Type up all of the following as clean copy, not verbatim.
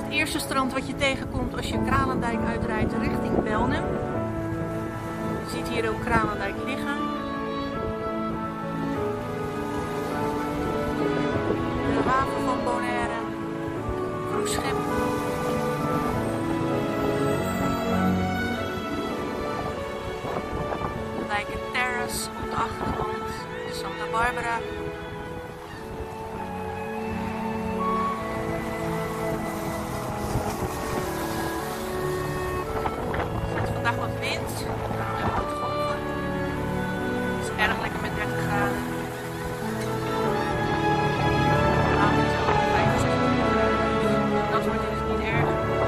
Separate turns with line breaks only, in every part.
het eerste strand wat je tegenkomt als je Kralendijk uitrijdt richting Belnem. Je ziet hier ook Kralendijk liggen. De haven van Bonaire, cruiseschip. De wijken Terrace op de achtergrond, Santa Barbara. Vandaag wat wind, wat golven. Het is erg lekker met 30 graden. Later is het ook 65 graden. Dat wordt dus niet erg.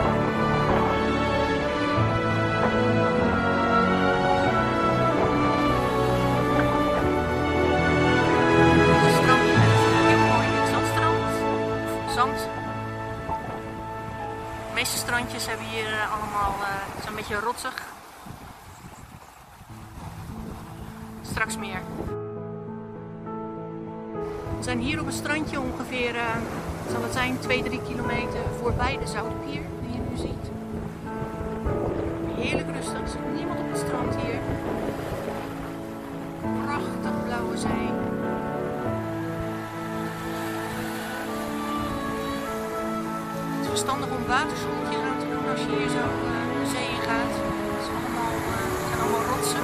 Het is strand met heel mooi zandstrand. Of zand. De meeste strandjes hebben hier allemaal zo'n beetje rotsig. Straks meer. We zijn hier op een strandje ongeveer, zal het zijn, 2-3 kilometer voorbij de Zoutpier, die je nu ziet. Heerlijk rustig, er zit niemand op het strand hier. Prachtig blauwe zee. Het is verstandig om waterschoentjes aan te doen als je hier zo de zee in gaat. Het zijn allemaal rotsen.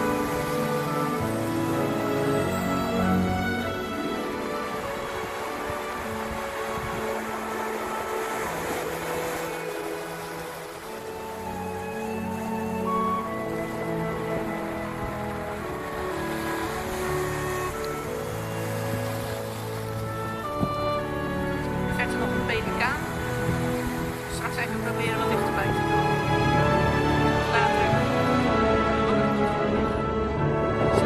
Verder nog een pelikaan. Straks even proberen wat dichterbij te komen. Later. Zo.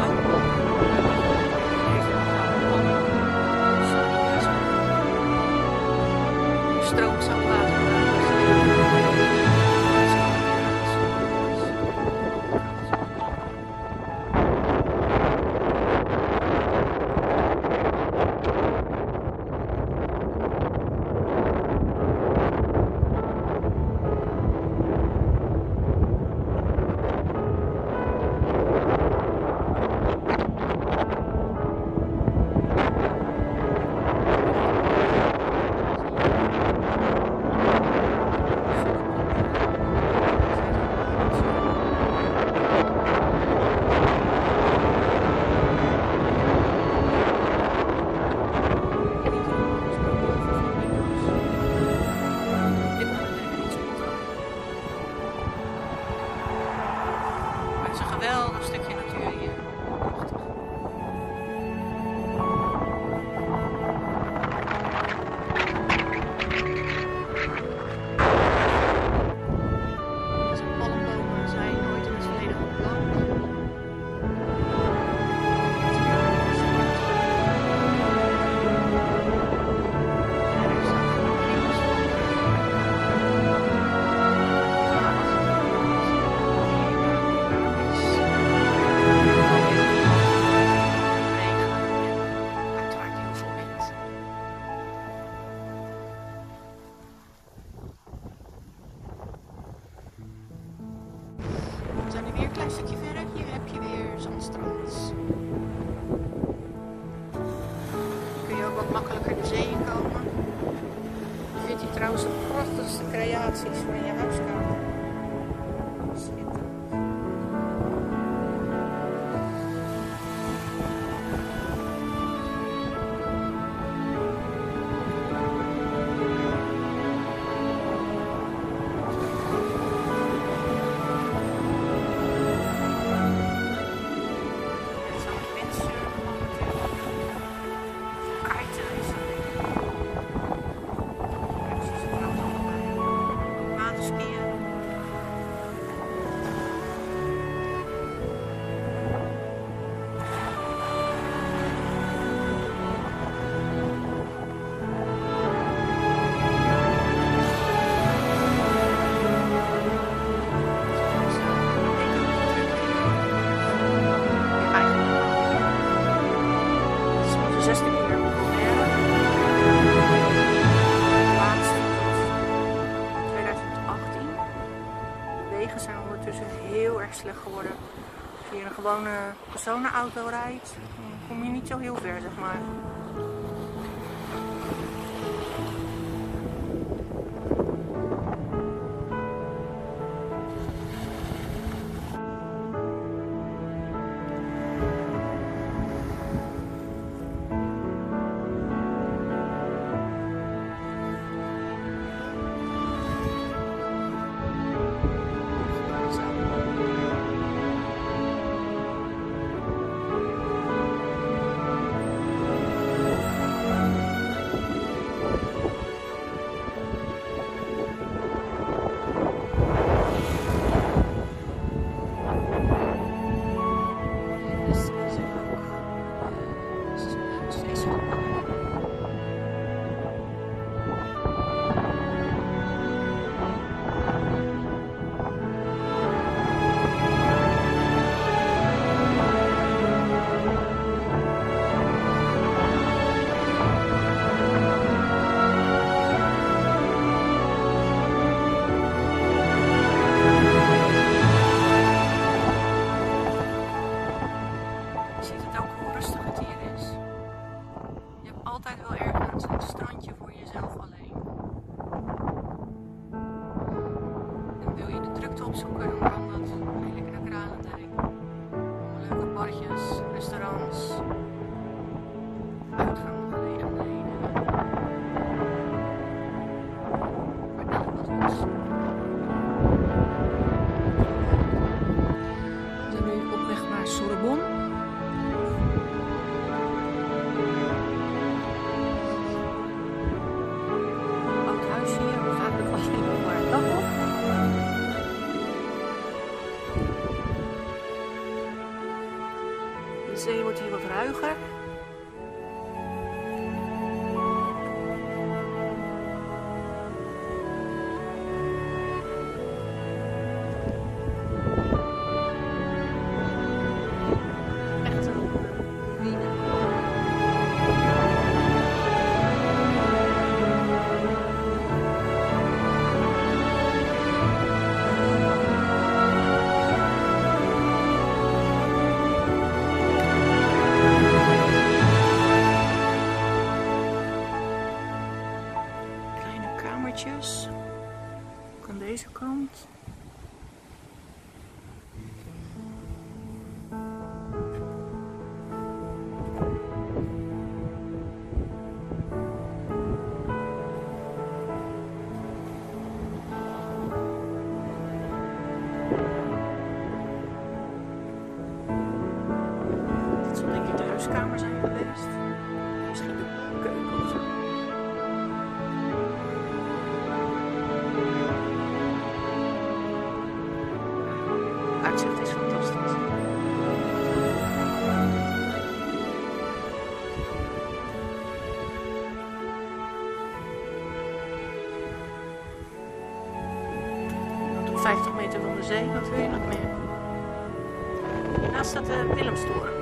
Hier stroomt zout water. Geweldig stukje natuur hier. Prachtig. Deze palmbomen zijn nooit in het verleden geplant. We zijn nu weer een klein stukje verder. Hier heb je weer zandstrand. Hier kun je ook wat makkelijker de zee in komen. Je vindt hier trouwens de prachtigste creaties voor in je huiskamer. Schitterend. Skiën. wegen zijn ondertussen heel erg slecht geworden. Als je hier een gewone personenauto rijdt, dan kom je niet zo heel ver, zeg maar. Altijd wel ergens een strandje voor jezelf alleen. En wil je de drukte opzoeken, dan kan dat eigenlijk naar Kralendijk. Leuke barretjes, restaurants, uitgaansgelegenheden. Maar elk wat los. We zijn nu op weg naar Sorbonne. De zee wordt hier wat ruiger. Echt een ruïne. Ook aan deze kant. Dit zal denk ik de huiskamer zijn geweest. Misschien de keuken of zo. Uitzicht is fantastisch. Op 50 meter van de zee, wat wil je nog meer? Hiernaast staat de Willemstoren.